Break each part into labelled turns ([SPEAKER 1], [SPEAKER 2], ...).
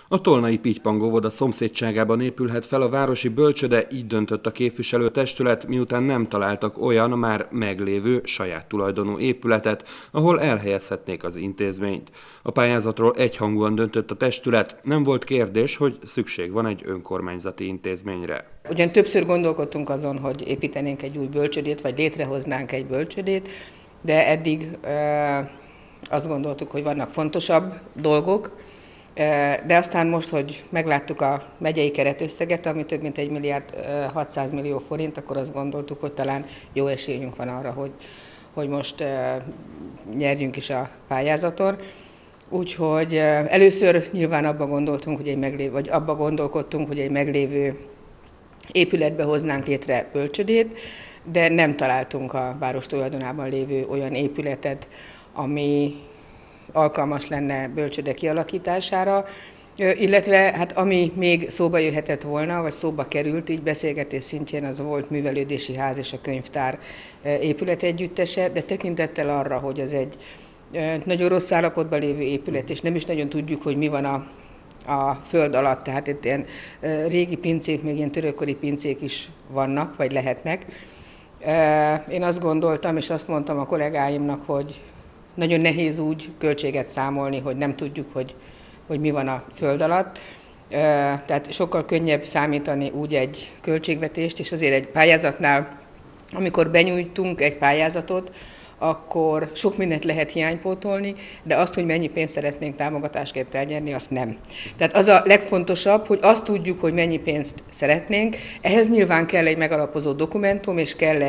[SPEAKER 1] A Tolnai Pitypang óvoda szomszédságában épülhet fel a városi bölcsöde, így döntött a képviselőtestület, miután nem találtak olyan már meglévő saját tulajdonú épületet, ahol elhelyezhetnék az intézményt. A pályázatról egyhangúan döntött a testület, nem volt kérdés, hogy szükség van egy önkormányzati intézményre.
[SPEAKER 2] Ugyan többször gondolkodtunk azon, hogy építenénk egy új bölcsödét, vagy létrehoznánk egy bölcsödét, de eddig azt gondoltuk, hogy vannak fontosabb dolgok, de aztán most, hogy megláttuk a megyei keretösszeget, ami több mint 1 milliárd 600 millió forint, akkor azt gondoltuk, hogy talán jó esélyünk van arra, hogy most nyerjünk is a pályázaton. Úgyhogy először nyilván abba gondolkodtunk, hogy egy meglévő épületbe hoznánk létre bölcsödét, de nem találtunk a város tulajdonában lévő olyan épületet, ami alkalmas lenne bölcsöde kialakítására, illetve hát ami még szóba jöhetett volna, vagy szóba került, így beszélgetés szintjén az volt művelődési ház és a könyvtár épületegyüttese, de tekintettel arra, hogy ez egy nagyon rossz állapotban lévő épület, és nem is nagyon tudjuk, hogy mi van a föld alatt, tehát itt ilyen régi pincék, még ilyen törökkori pincék is vannak, vagy lehetnek. Én azt gondoltam, és azt mondtam a kollégáimnak, hogy nagyon nehéz úgy költséget számolni, hogy nem tudjuk, hogy mi van a föld alatt. Tehát sokkal könnyebb számítani úgy egy költségvetést, és azért egy pályázatnál, amikor benyújtunk egy pályázatot, akkor sok mindent lehet hiánypótolni, de azt, hogy mennyi pénzt szeretnénk támogatásként elnyerni, azt nem. Tehát az a legfontosabb, hogy azt tudjuk, hogy mennyi pénzt szeretnénk. Ehhez nyilván kell egy megalapozó dokumentum, és kell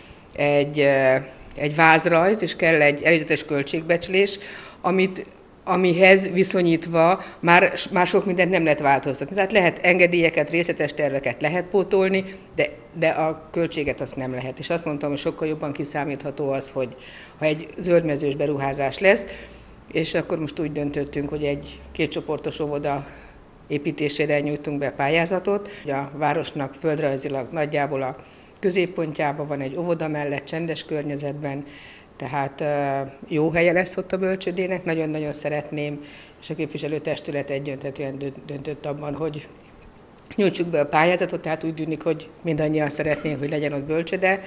[SPEAKER 2] egy vázrajz, és kell egy előzetes költségbecslés, amihez viszonyítva már sok mindent nem lehet változtatni. Tehát lehet engedélyeket, részletes terveket lehet pótolni, de a költséget azt nem lehet. És azt mondtam, hogy sokkal jobban kiszámítható az, hogy ha egy zöldmezős beruházás lesz, és akkor most úgy döntöttünk, hogy egy kétcsoportos óvoda építésére nyújtunk be pályázatot. A városnak földrajzilag nagyjából a középpontjában van egy óvoda mellett, csendes környezetben, tehát jó helye lesz ott a bölcsödének, nagyon-nagyon szeretném, és a képviselőtestület egyöntetően döntött abban, hogy nyújtsuk be a pályázatot, tehát úgy tűnik, hogy mindannyian szeretnénk, hogy legyen ott bölcsöde.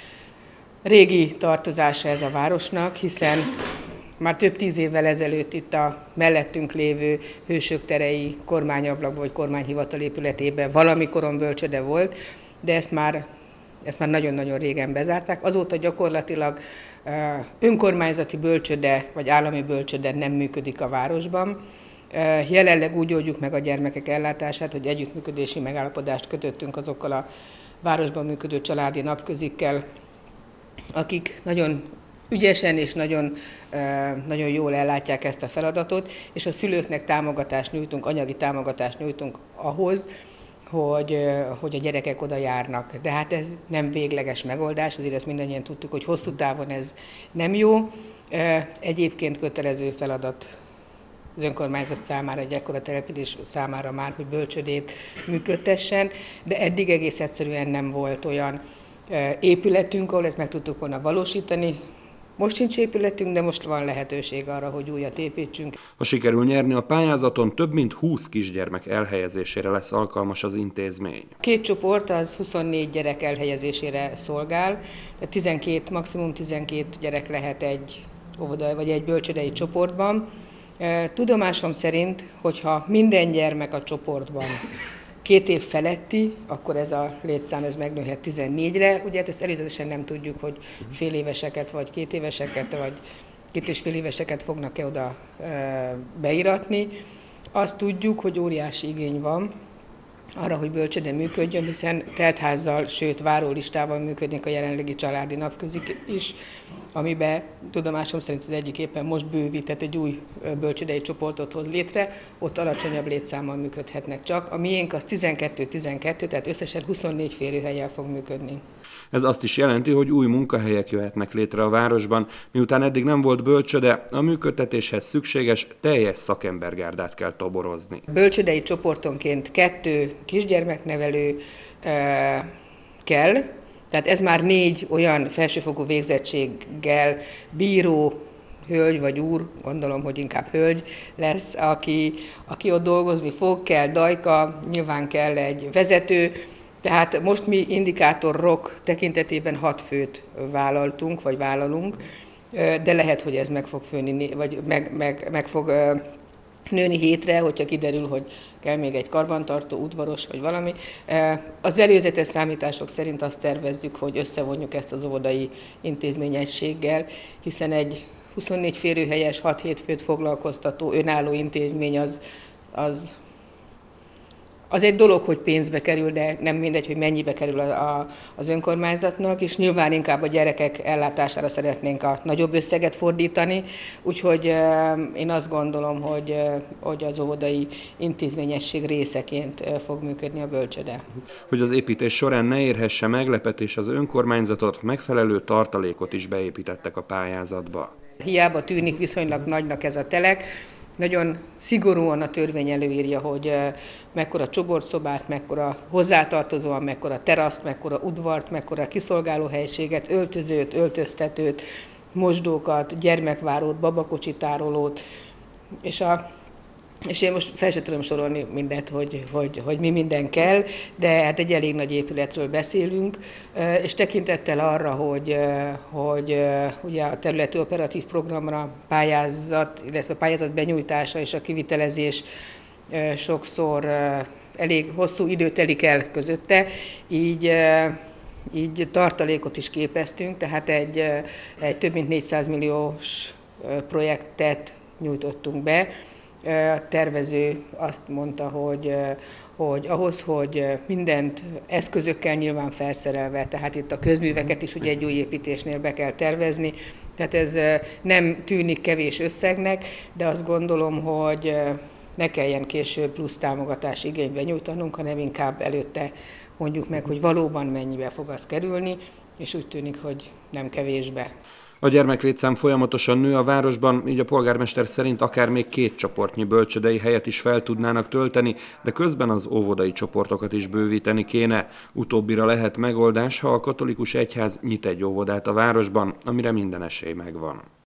[SPEAKER 2] Régi tartozása ez a városnak, hiszen már több 10 évvel ezelőtt itt a mellettünk lévő Hősök terei kormányablakban vagy kormányhivatal épületében valamikoron bölcsöde volt, de ezt már nagyon-nagyon régen bezárták. Azóta gyakorlatilag önkormányzati bölcsöde vagy állami bölcsöde nem működik a városban. Jelenleg úgy oldjuk meg a gyermekek ellátását, hogy együttműködési megállapodást kötöttünk azokkal a városban működő családi napközikkel, akik nagyon ügyesen és nagyon jól ellátják ezt a feladatot, és a szülőknek támogatást nyújtunk, anyagi támogatást nyújtunk ahhoz, hogy a gyerekek oda járnak. De hát ez nem végleges megoldás, azért ezt mindannyian tudtuk, hogy hosszú távon ez nem jó. Egyébként kötelező feladat az önkormányzat számára, egy ekkora település számára már, hogy bölcsödét működtessen, de eddig egész egyszerűen nem volt olyan épületünk, ahol ezt meg tudtuk volna valósítani. Most sincs épületünk, de most van lehetőség arra, hogy újat építsünk.
[SPEAKER 1] Ha sikerül nyerni a pályázaton, több mint 20 kisgyermek elhelyezésére lesz alkalmas az intézmény.
[SPEAKER 2] Két csoport az 24 gyerek elhelyezésére szolgál, tehát maximum 12 gyerek lehet egy óvoda vagy egy bölcsödei csoportban. Tudomásom szerint, hogyha minden gyermek a csoportban 2 év feletti, akkor ez a létszám megnőhet 14-re. Ugye ezt előzetesen nem tudjuk, hogy fél éveseket, vagy 2 éveseket, vagy 2,5 éveseket fognak-e oda beíratni. Azt tudjuk, hogy óriási igény van arra, hogy bölcsöde működjön, hiszen teltházzal, sőt várólistával működnek a jelenlegi családi napközik is, amiben tudomásom szerint az egyik éppen most bővített egy új bölcsödei csoportot hoz létre, ott alacsonyabb létszámmal működhetnek csak. A miénk az 12-12, tehát összesen 24 férőhellyel fog működni.
[SPEAKER 1] Ez azt is jelenti, hogy új munkahelyek jöhetnek létre a városban, miután eddig nem volt bölcsöde, a működtetéshez szükséges teljes szakembergárdát kell toborozni.
[SPEAKER 2] Bölcsödei csoportonként 2 kisgyermeknevelő kell, tehát ez már 4 olyan felsőfokú végzettséggel bíró hölgy vagy úr, gondolom, hogy inkább hölgy lesz, aki ott dolgozni fog, kell dajka, nyilván kell egy vezető, tehát most mi indikátorok tekintetében 6 főt vállaltunk, vagy vállalunk, de lehet, hogy ez meg fog főni, vagy meg fog nőni 7-re, hogyha kiderül, hogy kell még egy karbantartó, udvaros vagy valami. Az előzetes számítások szerint azt tervezzük, hogy összevonjuk ezt az óvodai intézményegységgel, hiszen egy 24 férőhelyes, 6-7 főt foglalkoztató önálló intézmény az egy dolog, hogy pénzbe kerül, de nem mindegy, hogy mennyibe kerül az önkormányzatnak, és nyilván inkább a gyerekek ellátására szeretnénk a nagyobb összeget fordítani, úgyhogy én azt gondolom, hogy az óvodai intézményesség részeként fog működni a bölcsöde.
[SPEAKER 1] Hogy az építés során ne érhesse meglepetés az önkormányzatot, megfelelő tartalékot is beépítettek a pályázatba.
[SPEAKER 2] Hiába tűnik viszonylag nagynak ez a telek, nagyon szigorúan a törvény előírja, hogy mekkora csoportszobát, mekkora hozzátartozóan, mekkora teraszt, mekkora udvart, mekkora kiszolgálóhelyiséget, öltözőt, öltöztetőt, mosdókat, gyermekvárót, babakocsitárolót, és én most fel sem tudom sorolni mindent, hogy mi minden kell, de hát egy elég nagy épületről beszélünk, és tekintettel arra, hogy ugye a területi operatív programra pályázat, illetve a pályázat benyújtása és a kivitelezés sokszor elég hosszú idő telik el közötte, így tartalékot is képeztünk, tehát egy több mint 400 milliós projektet nyújtottunk be. A tervező azt mondta, hogy ahhoz, hogy mindent eszközökkel nyilván felszerelve, tehát itt a közműveket is ugye egy új építésnél be kell tervezni, tehát ez nem tűnik kevés összegnek, de azt gondolom, hogy ne kelljen később plusz támogatás igénybe nyújtanunk, hanem inkább előtte mondjuk meg, hogy valóban mennyibe fog az kerülni, és úgy tűnik, hogy nem kevésbe.
[SPEAKER 1] A gyermeklétszám folyamatosan nő a városban, így a polgármester szerint akár még 2 csoportnyi bölcsődei helyet is fel tudnának tölteni, de közben az óvodai csoportokat is bővíteni kéne. Utóbbira lehet megoldás, ha a katolikus egyház nyit egy óvodát a városban, amire minden esély megvan.